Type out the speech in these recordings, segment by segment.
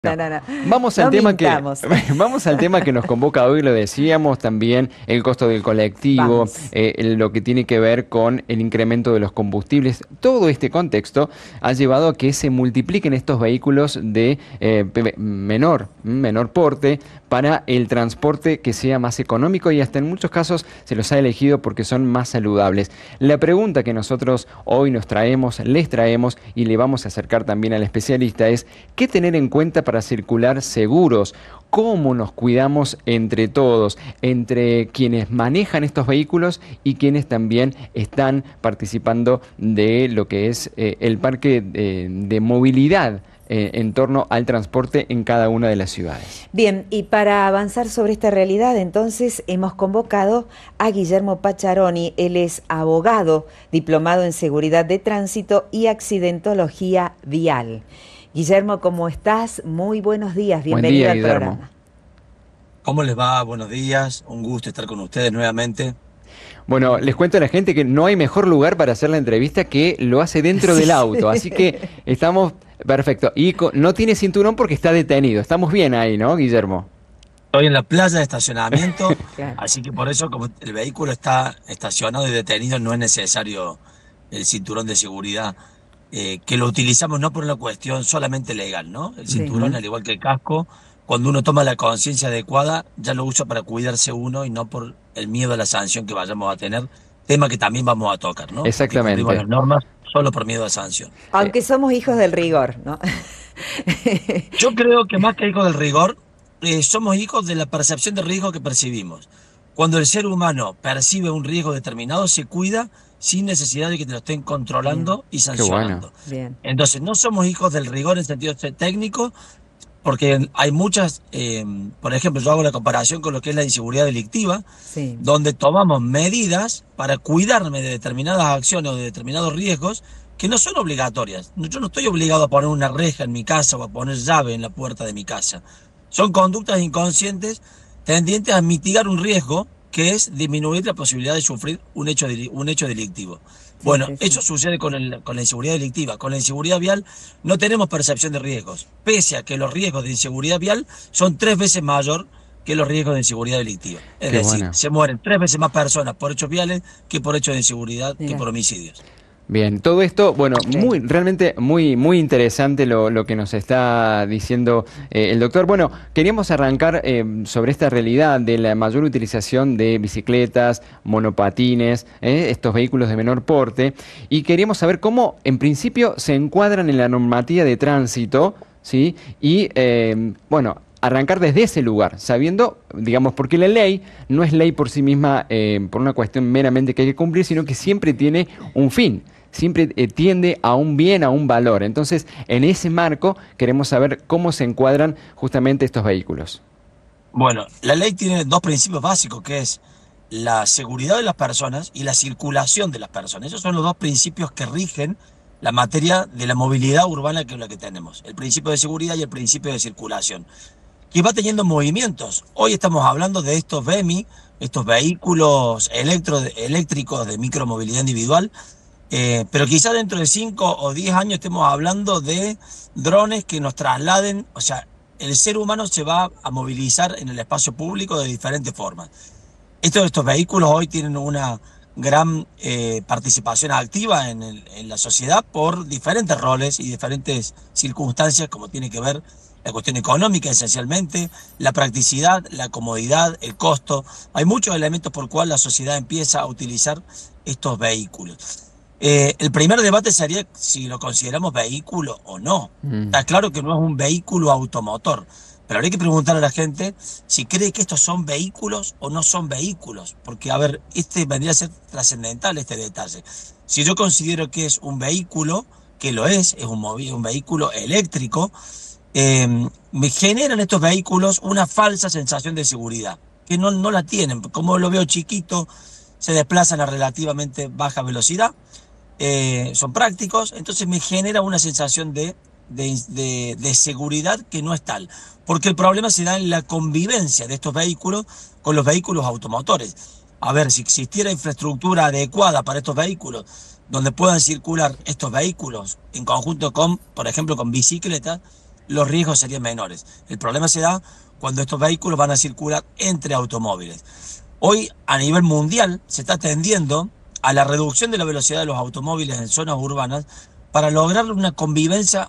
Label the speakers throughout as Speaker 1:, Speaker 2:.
Speaker 1: No,
Speaker 2: No,
Speaker 1: vamos al
Speaker 2: no
Speaker 1: tema que
Speaker 2: mintamos.
Speaker 1: vamos al tema que nos convoca hoy, lo decíamos también, el costo del colectivo,
Speaker 2: Vamos.
Speaker 1: lo que tiene que ver con el incremento de los combustibles. Todo este contexto ha llevado a que se multipliquen estos vehículos de menor porte para el transporte que sea más económico y hasta en muchos casos se los ha elegido porque son más saludables. La pregunta que nosotros hoy les traemos y le vamos a acercar también al especialista es: ¿qué tener en cuenta para circular seguros? ¿Cómo nos cuidamos entre todos, entre quienes manejan estos vehículos y quienes también están participando de lo que es el parque de movilidad en torno al transporte en cada una de las ciudades?
Speaker 2: Bien, y para avanzar sobre esta realidad, entonces hemos convocado a Guillermo Pacharoni. Él es abogado, diplomado en seguridad de tránsito y accidentología vial. Guillermo, ¿cómo estás? Muy buenos días,
Speaker 1: Buen
Speaker 2: bienvenido
Speaker 1: día,
Speaker 2: al
Speaker 1: Guillermo.
Speaker 2: programa.
Speaker 3: ¿Cómo les va? Buenos días, un gusto estar con ustedes nuevamente.
Speaker 1: Bueno, les cuento a la gente que no hay mejor lugar para hacer la entrevista que lo hace dentro del
Speaker 2: Sí.
Speaker 1: auto, así que estamos perfecto. Y no tiene cinturón porque está detenido. Estamos bien ahí, ¿no, Guillermo?
Speaker 3: Estoy en la playa de estacionamiento,
Speaker 2: Claro.
Speaker 3: así que por eso, como el vehículo está estacionado y detenido, no es necesario el cinturón de seguridad, que lo utilizamos no por una cuestión solamente legal, ¿no? El
Speaker 2: Sí.
Speaker 3: cinturón,
Speaker 1: Ujú.
Speaker 3: al igual que el casco, cuando uno toma la conciencia adecuada, ya lo usa para cuidarse uno y no por el miedo a la sanción que vayamos a tener, tema que también vamos a tocar, ¿no? Porque cumplimos
Speaker 1: Exactamente.
Speaker 3: las normas solo por miedo a sanción.
Speaker 1: Eh,
Speaker 2: Aunque somos hijos del rigor, ¿no?
Speaker 3: Yo creo que más que hijos del rigor, somos hijos de la percepción de riesgo que percibimos. Cuando el ser humano percibe un riesgo determinado, se cuida sin necesidad de que te lo estén
Speaker 2: Bien,
Speaker 3: controlando y
Speaker 1: qué bueno.
Speaker 3: sancionando.
Speaker 2: bien.
Speaker 3: Entonces, no somos hijos del rigor en sentido técnico, porque hay muchas, por ejemplo, yo hago la comparación con lo que es la inseguridad delictiva,
Speaker 2: Sí,
Speaker 3: donde tomamos medidas para cuidarme de determinadas acciones o de determinados riesgos que no son obligatorias. Yo no estoy obligado a poner una reja en mi casa o a poner llave en la puerta de mi casa. Son conductas inconscientes tendientes a mitigar un riesgo que es disminuir la posibilidad de sufrir un hecho delictivo.
Speaker 2: sí,
Speaker 3: Bueno,
Speaker 2: sí, sí.
Speaker 3: eso sucede con la inseguridad delictiva. Con la inseguridad vial no tenemos percepción de riesgos, pese a que los riesgos de inseguridad vial son 3 veces mayor que los riesgos de inseguridad delictiva. Es
Speaker 1: Qué
Speaker 3: decir,
Speaker 1: bueno.
Speaker 3: se mueren 3 veces más personas por hechos viales que por hechos de inseguridad, que
Speaker 2: Mira,
Speaker 3: por homicidios.
Speaker 1: Bien, todo esto, bueno,
Speaker 2: ok.
Speaker 1: realmente muy interesante lo que nos está diciendo el doctor. Bueno, queríamos arrancar sobre esta realidad de la mayor utilización de bicicletas, monopatines, estos vehículos de menor porte, y queríamos saber cómo, en principio, se encuadran en la normativa de tránsito, ¿sí? Y, bueno, arrancar desde ese lugar, sabiendo, digamos, porque la ley no es ley por sí misma, por una cuestión meramente que hay que cumplir, sino que siempre tiene un fin, siempre tiende a un bien, a un valor. Entonces, en ese marco queremos saber cómo se encuadran justamente estos vehículos.
Speaker 3: Bueno, la ley tiene dos principios básicos, que es la seguridad de las personas y la circulación de las personas. Esos son los dos principios que rigen la materia de la movilidad urbana, que es la que tenemos. El principio de seguridad y el principio de circulación, que va teniendo movimientos. Hoy estamos hablando de estos BEMI, estos vehículos eléctricos de micromovilidad individual, pero quizá dentro de 5 o 10 años estemos hablando de drones que nos trasladen, o sea, el ser humano se va a movilizar en el espacio público de diferentes formas. Estos vehículos hoy tienen una gran participación activa en la sociedad por diferentes roles y diferentes circunstancias, como tiene que ver la cuestión económica esencialmente, la practicidad, la comodidad, el costo. Hay muchos elementos por cual la sociedad empieza a utilizar estos vehículos. El primer debate sería si lo consideramos vehículo o no.
Speaker 1: Mm,
Speaker 3: Está claro que no es un vehículo automotor, pero habría que preguntar a la gente si cree que estos son vehículos o no son vehículos, porque, a ver, este vendría a ser trascendental este detalle. Si yo considero que es un vehículo, que lo es un vehículo eléctrico, me generan estos vehículos una falsa sensación de seguridad, que no la tienen. Como lo veo chiquito, se desplazan a relativamente baja velocidad, son prácticos, entonces me genera una sensación de seguridad que no es tal, porque el problema se da en la convivencia de estos vehículos con los vehículos automotores. A ver, si existiera infraestructura adecuada para estos vehículos, donde puedan circular estos vehículos en conjunto con, por ejemplo, con bicicletas, los riesgos serían menores. El problema se da cuando estos vehículos van a circular entre automóviles. Hoy, a nivel mundial, se está tendiendo a la reducción de la velocidad de los automóviles en zonas urbanas para lograr una convivencia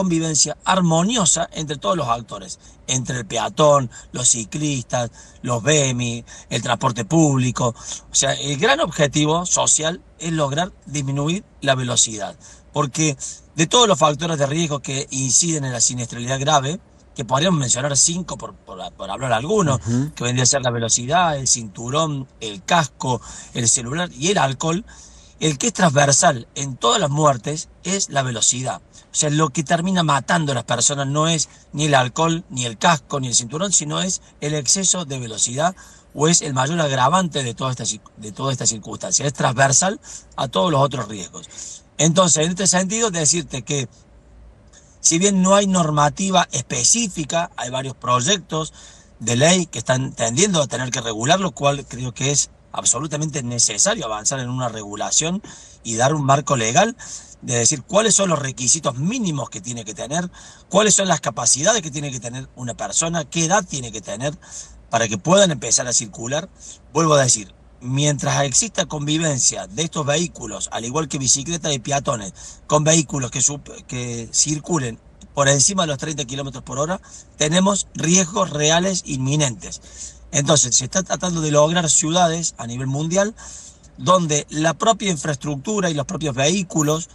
Speaker 3: armoniosa entre todos los actores, entre el peatón, los ciclistas, los BEMI, el transporte público. O sea, el gran objetivo social es lograr disminuir la velocidad, porque de todos los factores de riesgo que inciden en la siniestralidad grave, que podríamos mencionar 5 por hablar algunos, que vendría a ser la velocidad, el cinturón, el casco, el celular y el alcohol, el que es transversal en todas las muertes es la velocidad. O sea, lo que termina matando a las personas no es ni el alcohol, ni el casco, ni el cinturón, sino es el exceso de velocidad, o es el mayor agravante de toda esta circunstancia. Es transversal a todos los otros riesgos. Entonces, en este sentido, decirte que si bien no hay normativa específica, hay varios proyectos de ley que están tendiendo a tener que regular, lo cual creo que es absolutamente necesario avanzar en una regulación y dar un marco legal de decir cuáles son los requisitos mínimos que tiene que tener, cuáles son las capacidades que tiene que tener una persona, qué edad tiene que tener para que puedan empezar a circular. Vuelvo a decir, mientras exista convivencia de estos vehículos, al igual que bicicletas y peatones, con vehículos que circulen por encima de los 30 kilómetros por hora, tenemos riesgos reales inminentes. Entonces, se está tratando de lograr ciudades a nivel mundial donde la propia infraestructura y los propios vehículos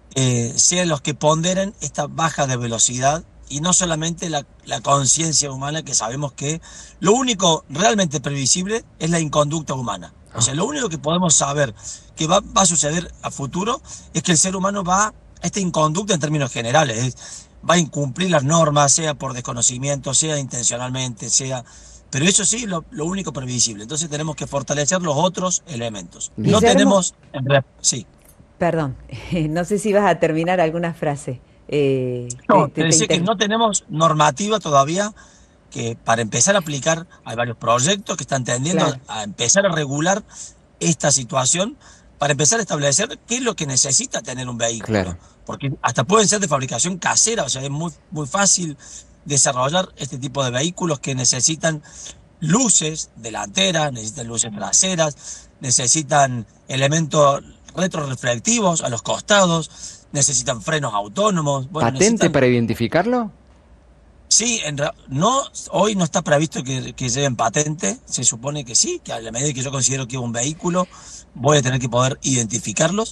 Speaker 3: sean los que ponderen esta baja de velocidad, y no solamente la conciencia humana, que sabemos que lo único realmente previsible es la inconducta humana. O sea, lo único que podemos saber que va a suceder a futuro es que el ser humano esta inconducta en términos generales, va a incumplir las normas, sea por desconocimiento, sea intencionalmente, pero eso sí, lo único previsible. Entonces tenemos que fortalecer los otros elementos.
Speaker 2: Guillermo,
Speaker 3: no tenemos... Sí.
Speaker 2: Perdón, no sé si vas a terminar alguna frase.
Speaker 3: No, decía que no tenemos normativa todavía que para empezar a aplicar. Hay varios proyectos que están tendiendo a empezar a regular esta situación, para empezar a establecer qué es lo que necesita tener un vehículo. Porque hasta pueden ser de fabricación casera, o sea, es muy, muy fácil desarrollar este tipo de vehículos que necesitan luces delanteras, necesitan luces traseras, necesitan elementos retroreflectivos a los costados, necesitan frenos autónomos. Bueno,
Speaker 1: ¿Patente para identificarlo?
Speaker 3: Sí, hoy no está previsto que lleven patente. Se supone que sí, que a la medida que yo considero que es un vehículo, voy a tener que poder identificarlos.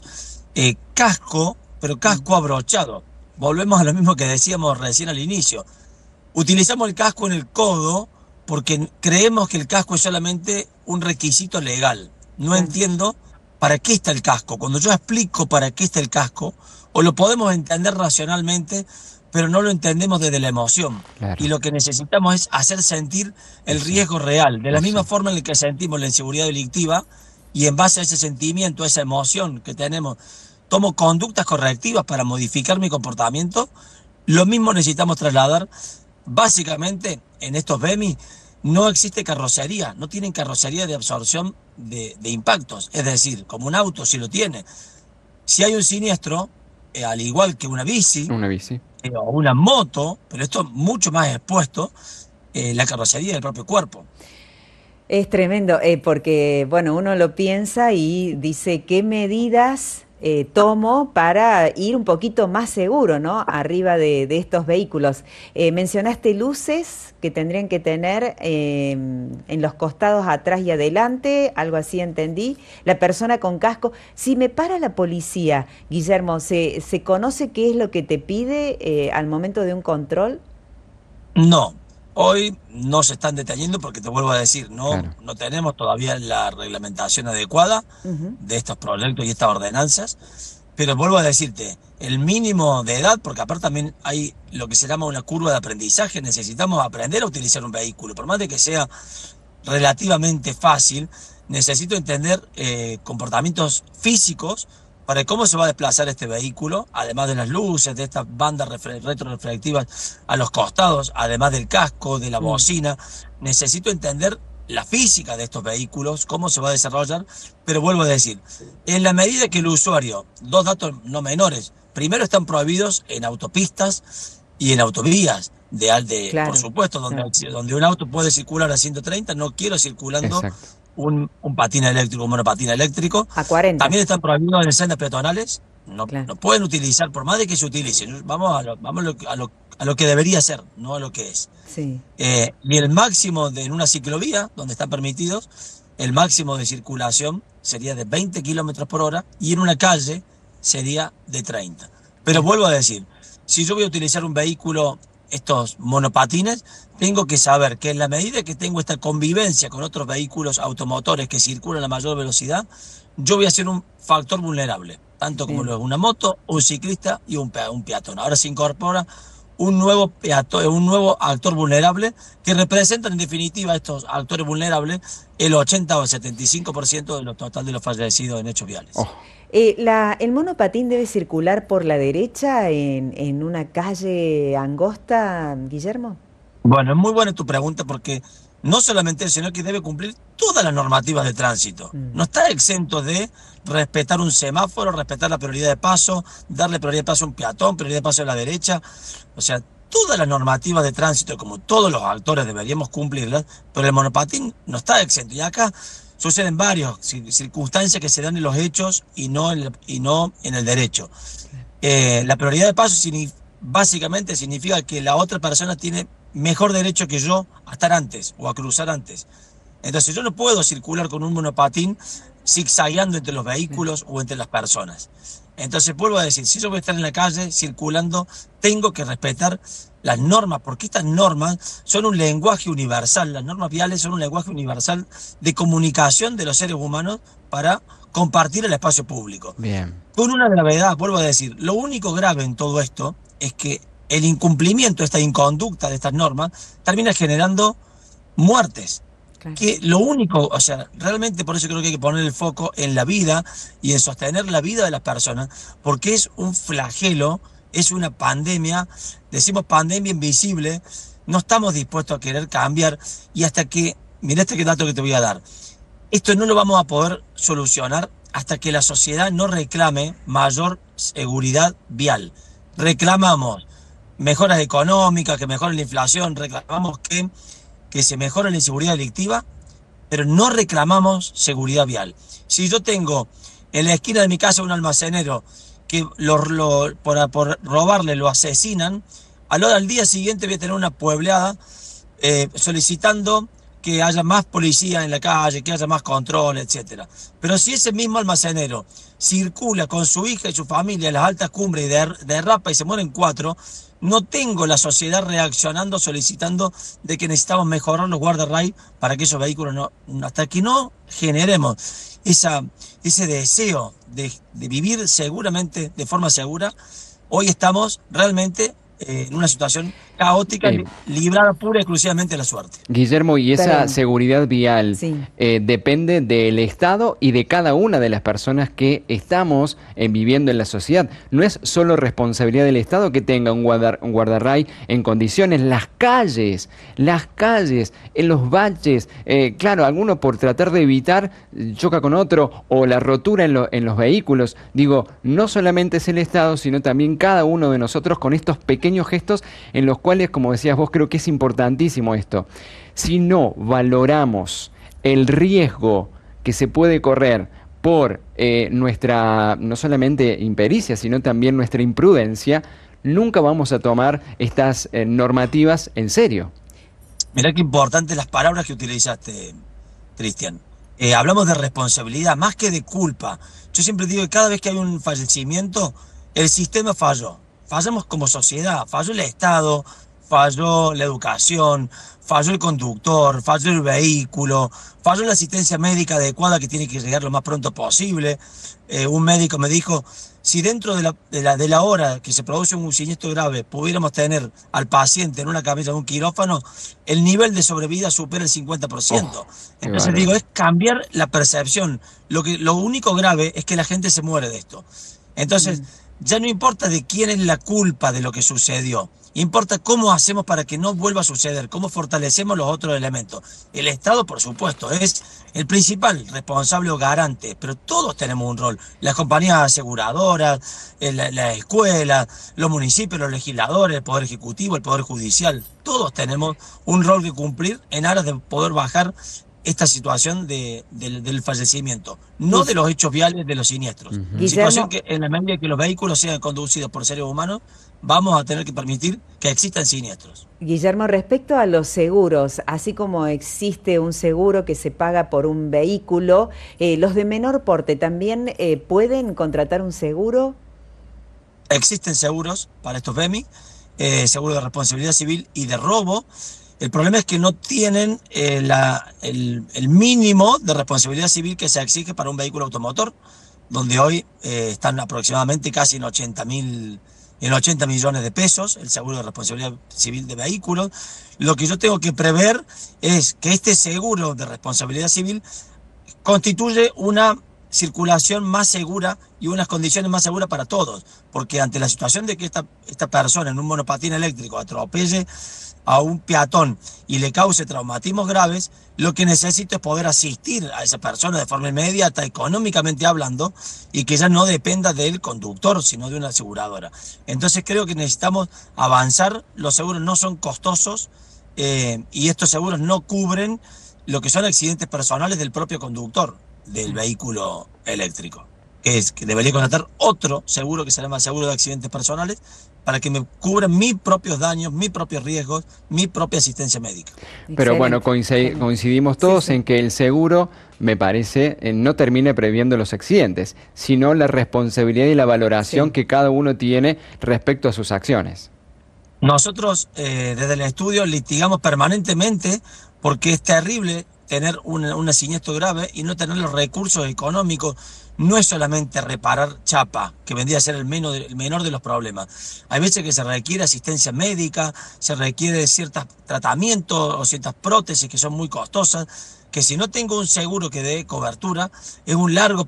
Speaker 3: Casco, pero casco abrochado. Volvemos a lo mismo que decíamos recién al inicio. Utilizamos el casco en el codo porque creemos que el casco es solamente un requisito legal. No entiendo para qué está el casco. Cuando yo explico para qué está el casco, o lo podemos entender racionalmente, pero no lo entendemos desde la emoción. Y lo que necesitamos es hacer sentir el riesgo real, de la misma forma en la que sentimos la inseguridad delictiva, y en base a ese sentimiento, a esa emoción que tenemos, tomo conductas correctivas para modificar mi comportamiento. Lo mismo necesitamos trasladar. Básicamente, en estos BEMI no existe carrocería, no tienen carrocería de absorción de impactos. Es decir, como un auto sí lo tiene. Si hay un siniestro, al igual que una bici o una moto, pero esto es mucho más expuesto, la carrocería del propio cuerpo.
Speaker 2: Es tremendo, porque bueno, uno lo piensa y dice qué medidas tomo para ir un poquito más seguro, ¿no? Arriba de estos vehículos. Mencionaste luces que tendrían que tener en los costados, atrás y adelante, algo así entendí. La persona con casco. Si me para la policía, Guillermo, ¿se conoce qué es lo que te pide al momento de un control?
Speaker 3: No. Hoy no se están deteniendo porque, te vuelvo a decir, no tenemos todavía la reglamentación adecuada de estos proyectos y estas ordenanzas, pero vuelvo a decirte, el mínimo de edad, porque aparte también hay lo que se llama una curva de aprendizaje, necesitamos aprender a utilizar un vehículo, por más de que sea relativamente fácil, necesito entender comportamientos físicos para cómo se va a desplazar este vehículo, además de las luces, de estas bandas retroreflectivas a los costados, además del casco, de la bocina. Necesito entender la física de estos vehículos, cómo se va a desarrollar, pero vuelvo a decir, en la medida que el usuario, dos datos no menores, primero están prohibidos en autopistas y en autovías. Por
Speaker 2: Claro,
Speaker 3: supuesto,
Speaker 2: claro.
Speaker 3: donde un auto puede circular a 130, no quiero circulando
Speaker 1: Exacto.
Speaker 3: un patín eléctrico, un monopatín eléctrico.
Speaker 2: A 40,
Speaker 3: También están prohibidos en sendas peatonales,
Speaker 2: claro.
Speaker 3: no pueden utilizar, por más de que se utilicen. Vamos a lo que debería ser, no a lo que es.
Speaker 2: Sí.
Speaker 3: Y el máximo en una ciclovía, donde están permitidos, el máximo de circulación sería de 20 kilómetros por hora y en una calle sería de 30. Pero
Speaker 2: Claro.
Speaker 3: vuelvo a decir, si yo voy a utilizar un vehículo, estos monopatines, tengo que saber que en la medida que tengo esta convivencia con otros vehículos automotores que circulan a mayor velocidad, yo voy a ser un factor vulnerable, tanto como lo
Speaker 2: Bien.
Speaker 3: es una moto, un ciclista y un peatón. Ahora se incorpora un nuevo peatón, un nuevo actor vulnerable que representan en definitiva estos actores vulnerables el 80 o el 75% de lo total de los fallecidos en hechos viales.
Speaker 1: Oh.
Speaker 2: ¿El monopatín debe circular por la derecha en una calle angosta, Guillermo?
Speaker 3: Bueno, es muy buena tu pregunta porque no solamente eso, sino que debe cumplir todas las normativas de tránsito.
Speaker 2: Mm,
Speaker 3: No está exento de respetar un semáforo, respetar la prioridad de paso, darle prioridad de paso a un peatón, prioridad de paso a la derecha. O sea, todas las normativas de tránsito, como todos los actores deberíamos cumplirlas, pero el monopatín no está exento. Y acá suceden varias circunstancias que se dan en los hechos y no en el derecho. La prioridad de paso básicamente significa que la otra persona tiene mejor derecho que yo a estar antes o a cruzar antes. Entonces yo no puedo circular con un monopatín zigzagueando entre los
Speaker 2: claro.
Speaker 3: vehículos o entre las personas. Entonces vuelvo a decir, si yo voy a estar en la calle circulando, tengo que respetar las normas, porque estas normas son un lenguaje universal, las normas viales son un lenguaje universal de comunicación de los seres humanos para compartir el espacio público.
Speaker 1: Bien.
Speaker 3: Con una gravedad, vuelvo a decir, lo único grave en todo esto es que el incumplimiento, esta inconducta de estas normas, termina generando muertes.
Speaker 2: Claro.
Speaker 3: Que lo único, o sea, realmente por eso creo que hay que poner el foco en la vida y en sostener la vida de las personas, porque es un flagelo, es una pandemia, decimos pandemia invisible, no estamos dispuestos a querer cambiar y hasta que, mira este dato que te voy a dar, esto no lo vamos a poder solucionar hasta que la sociedad no reclame mayor seguridad vial. Reclamamos mejoras económicas, que mejoren la inflación, reclamamos que se mejore la inseguridad delictiva, pero no reclamamos seguridad vial. Si yo tengo en la esquina de mi casa un almacenero que por robarle lo asesinan, al día siguiente voy a tener una puebleada solicitando que haya más policía en la calle, que haya más control, etcétera. Pero si ese mismo almacenero circula con su hija y su familia en las altas cumbres y derrapa y se mueren 4, no tengo la sociedad reaccionando, solicitando de que necesitamos mejorar los guardarraíl para que esos vehículos hasta que no generemos ese deseo de vivir seguramente, de forma segura, hoy estamos realmente en una situación caótica,
Speaker 1: Eh,
Speaker 3: librada pura y exclusivamente de la suerte.
Speaker 1: Guillermo, y esa
Speaker 2: Tremendo.
Speaker 1: seguridad vial
Speaker 2: Sí.
Speaker 1: depende del Estado y de cada una de las personas que estamos viviendo en la sociedad. No es solo responsabilidad del Estado que tenga un guardarray en condiciones. Las calles, en los baches, claro, alguno por tratar de evitar choca con otro o la rotura en los vehículos. Digo, no solamente es el Estado, sino también cada uno de nosotros con estos pequeños gestos en los cuales, como decías vos, creo que es importantísimo esto. Si no valoramos el riesgo que se puede correr por nuestra, no solamente impericia, sino también nuestra imprudencia, nunca vamos a tomar estas normativas en serio.
Speaker 3: Mirá qué importantes las palabras que utilizaste, Cristian. Hablamos de responsabilidad más que de culpa. Yo siempre digo que cada vez que hay un fallecimiento, el sistema falló. Fallamos como sociedad, falló el Estado, falló la educación, falló el conductor, falló el vehículo, falló la asistencia médica adecuada que tiene que llegar lo más pronto posible. Un médico me dijo, si dentro de la hora que se produce un siniestro grave pudiéramos tener al paciente en una camilla de un quirófano, el nivel de sobrevida supera el 50%.
Speaker 1: Oh, qué
Speaker 3: Entonces digo,
Speaker 1: bárbaro.
Speaker 3: es cambiar la percepción. Lo único grave es que la gente se muere de esto. Entonces,
Speaker 2: Mm,
Speaker 3: ya no importa de quién es la culpa de lo que sucedió, Importa cómo hacemos para que no vuelva a suceder, cómo fortalecemos los otros elementos. El Estado, por supuesto, es el principal responsable o garante, pero todos tenemos un rol. Las compañías aseguradoras, la escuela, los municipios, los legisladores, el Poder Ejecutivo, el Poder Judicial, todos tenemos un rol que cumplir en aras de poder bajar esta situación del fallecimiento, no de los hechos viales, de los siniestros. Situación que en la medida que los vehículos sean conducidos por seres humanos, vamos a tener que permitir que existan siniestros.
Speaker 2: Guillermo, respecto a los seguros, así como existe un seguro que se paga por un vehículo, ¿los de menor porte también pueden contratar un seguro?
Speaker 3: Existen seguros para estos BEMI, seguro de responsabilidad civil y de robo. El problema es que no tienen el mínimo de responsabilidad civil que se exige para un vehículo automotor, donde hoy están aproximadamente casi en 80 millones de pesos, el seguro de responsabilidad civil de vehículos. Lo que yo tengo que prever es que este seguro de responsabilidad civil constituye una circulación más segura y unas condiciones más seguras para todos, porque ante la situación de que esta persona en un monopatín eléctrico atropelle a un peatón y le cause traumatismos graves, lo que necesito es poder asistir a esa persona de forma inmediata, económicamente hablando, y que ya no dependa del conductor, sino de una aseguradora. Entonces creo que necesitamos avanzar. Los seguros no son costosos y estos seguros no cubren lo que son accidentes personales del propio conductor del vehículo eléctrico, que debería contratar otro seguro que se llama seguro de accidentes personales, para que me cubran mis propios daños, mis propios riesgos, mi propia asistencia médica.
Speaker 1: Pero bueno, coincidimos todos en que el seguro, me parece, no termine previendo los accidentes, sino la responsabilidad y la valoración que cada uno tiene respecto a sus acciones.
Speaker 3: Nosotros desde el estudio litigamos permanentemente porque es terrible tener un siniestro grave y no tener los recursos económicos. No es solamente reparar chapa, que vendría a ser el menor de los problemas. Hay veces que se requiere asistencia médica, se requiere ciertos tratamientos o ciertas prótesis que son muy costosas, que si no tengo un seguro que dé cobertura, es un largo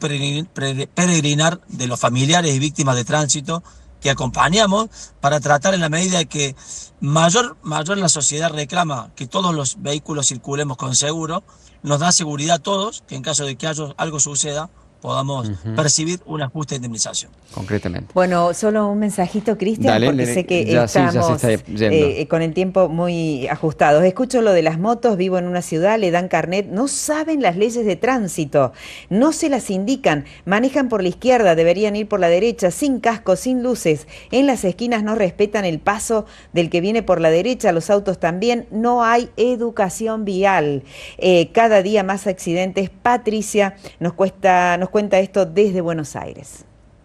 Speaker 3: peregrinar de los familiares y víctimas de tránsito que acompañamos para tratar, en la medida que mayor la sociedad reclama que todos los vehículos circulemos con seguro, nos da seguridad a todos que en caso de que algo suceda, podamos percibir una justa indemnización.
Speaker 1: Concretamente.
Speaker 2: Bueno, solo un mensajito, Cristian, porque sé que estamos con el tiempo muy ajustados. Escucho lo de las motos, vivo en una ciudad, le dan carnet, no saben las leyes de tránsito, no se las indican, manejan por la izquierda, deberían ir por la derecha, sin casco, sin luces, en las esquinas no respetan el paso del que viene por la derecha, los autos también, no hay educación vial. Cada día más accidentes. Patricia nos cuenta esto desde Buenos Aires.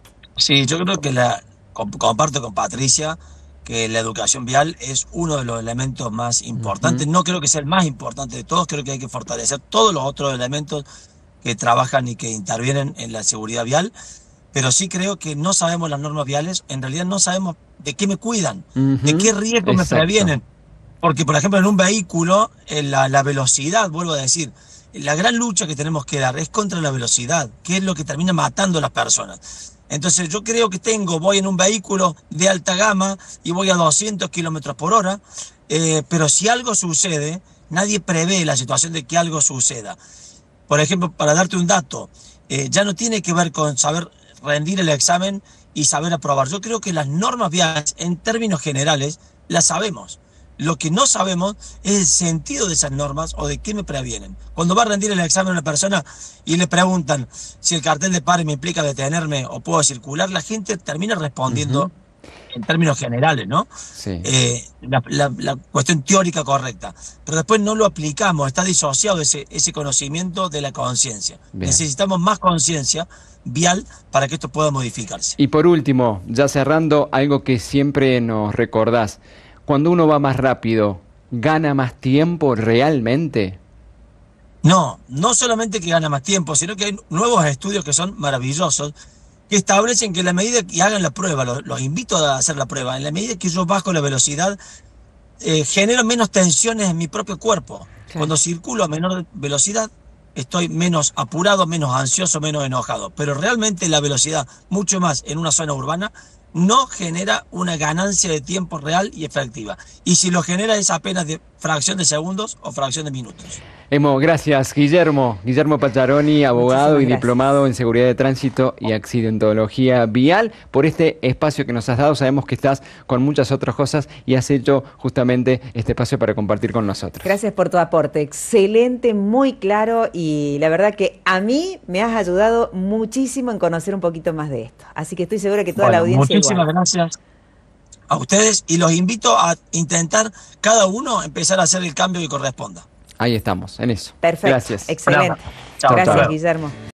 Speaker 3: Sí, yo creo que comparto con Patricia que la educación vial es uno de los elementos más importantes. No creo que sea el más importante de todos, creo que hay que fortalecer todos los otros elementos que trabajan y que intervienen en la seguridad vial, pero sí creo que no sabemos las normas viales, en realidad no sabemos de qué me cuidan, de qué riesgos me previenen. Porque, por ejemplo, en un vehículo, la velocidad, vuelvo a decir, la gran lucha que tenemos que dar es contra la velocidad, que es lo que termina matando a las personas. Entonces yo creo que voy en un vehículo de alta gama y voy a 200 kilómetros por hora, pero si algo sucede, nadie prevé la situación de que algo suceda. Por ejemplo, para darte un dato, ya no tiene que ver con saber rendir el examen y saber aprobar. Yo creo que las normas viales, en términos generales, las sabemos. Lo que no sabemos es el sentido de esas normas o de qué me previenen. Cuando va a rendir el examen a una persona y le preguntan si el cartel de pare me implica detenerme o puedo circular, la gente termina respondiendo en términos generales, ¿no?
Speaker 1: Sí.
Speaker 3: La cuestión teórica correcta. Pero después no lo aplicamos, está disociado ese conocimiento de la conciencia. Necesitamos más conciencia vial para que esto pueda modificarse.
Speaker 1: Y por último, ya cerrando, algo que siempre nos recordás. Cuando uno va más rápido, ¿gana más tiempo realmente?
Speaker 3: No solamente que gana más tiempo, sino que hay nuevos estudios que son maravillosos, que establecen que en la medida que hagan la prueba, los invito a hacer la prueba, en la medida que yo bajo la velocidad, genero menos tensiones en mi propio cuerpo. Claro. Cuando circulo a menor velocidad, estoy menos apurado, menos ansioso, menos enojado. Pero realmente la velocidad, mucho más en una zona urbana, no genera una ganancia de tiempo real y efectiva. Y si lo genera es apenas de fracción de segundos o fracción de minutos.
Speaker 1: Gracias, Guillermo. Guillermo Pacharoni, abogado y
Speaker 2: Muchísimas
Speaker 1: diplomado en seguridad de tránsito y accidentología vial, por este espacio que nos has dado. Sabemos que estás con muchas otras cosas y has hecho justamente este espacio para compartir con nosotros.
Speaker 2: Gracias por tu aporte, excelente, muy claro, y la verdad que a mí me has ayudado muchísimo en conocer un poquito más de esto. Así que estoy segura que toda la audiencia
Speaker 3: muchísimas
Speaker 2: igual.
Speaker 3: gracias a ustedes y los invito a intentar cada uno empezar a hacer el cambio que corresponda.
Speaker 1: Ahí estamos, en eso.
Speaker 2: Perfecto,
Speaker 1: Gracias.
Speaker 2: excelente.
Speaker 3: Chao,
Speaker 2: Gracias,
Speaker 3: chao.
Speaker 2: Guillermo.